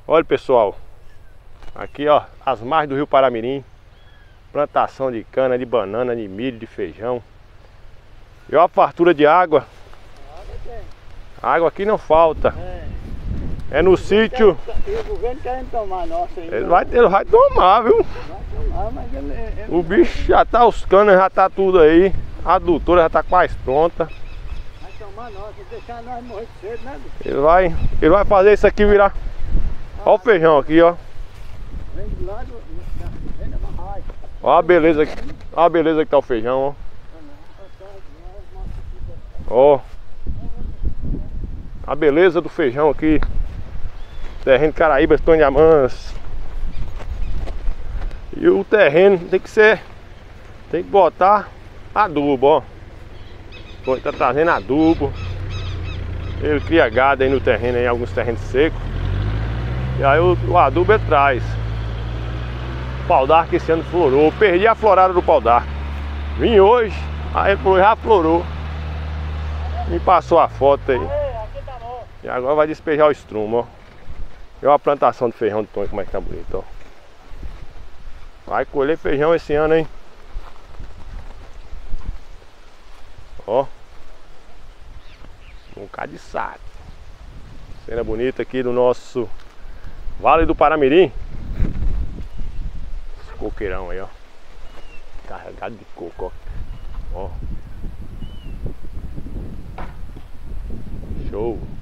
Olha, pessoal, aqui ó, as margens do rio Paramirim, plantação de cana, de banana, de milho, de feijão. E ó a fartura de água. Água aqui não falta. É no sítio. E o governo querendo tomar nossa ainda. Ele vai tomar, viu? Vai tomar, mas ele O bicho já tá, os canos já tá tudo aí. A adutora já tá quase pronta. vai tomar nossa, deixar nós morrer de cedo, né, bicho? Ele vai fazer isso aqui virar. Ó o feijão aqui, ó. Vem do lado, vem da barragem. Ó a beleza, ó a beleza que tá o feijão, ó. Ó. A beleza do feijão aqui. Terreno Caraíbas, Tonhamãs. E o terreno tem que botar adubo, ó. Ele tá trazendo adubo. Ele cria gado aí no terreno, em alguns terrenos secos. E aí o adubo ele traz. O pau d'arco esse ano florou. Perdi a florada do pau d'arco. Vim hoje, aí já florou. Me passou a foto aí. Aqui tá bom. E agora vai despejar o estrumo, ó. E olha a plantação de feijão de Tonho, como é que tá bonito, ó. Vai colher feijão esse ano, hein. Ó. Um bocado de saco. Cena bonita aqui do nosso Vale do Paramirim. Esse coqueirão aí, ó. Carregado de coco, ó. Ó. Show.